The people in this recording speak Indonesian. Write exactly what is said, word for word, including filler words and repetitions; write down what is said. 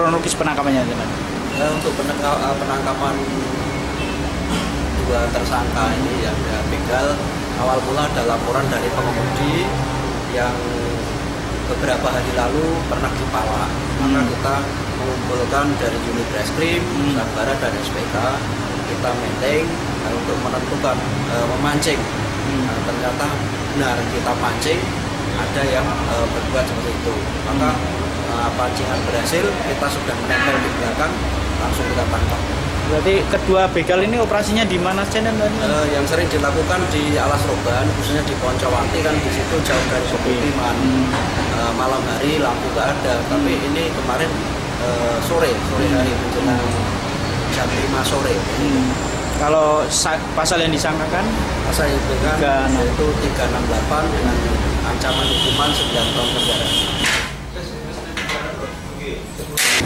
kronologis penangkapannya teman? Nah, untuk penangkapan dua tersangka ini yang ya, begal, awal mula ada laporan dari pengemudi yang beberapa hari lalu pernah dipalak. Hmm. Maka kita mengumpulkan dari unit reskrim, hmm. Sabara dan S P K, kita menteng nah, untuk menentukan e, memancing. Hmm. Nah, ternyata benar kita pancing, ada yang e, berbuat seperti itu. Maka e, pancingan berhasil, kita sudah menempel di belakang, langsung kita tangkap. Berarti kedua begal ini operasinya di mana channel? E, yang sering dilakukan di Alas Roban, khususnya di Poncowati kan di situ jauh dari pemukiman. Hmm. E, malam hari lampu nggak ada, hmm. tapi ini kemarin e, sore sore hari menjelang jam lima sore. Hmm. Kalau pasal yang disangkakan? Pasal yang disangkakan yaitu tiga enam delapan dengan ancaman hukuman sembilan tahun penjara.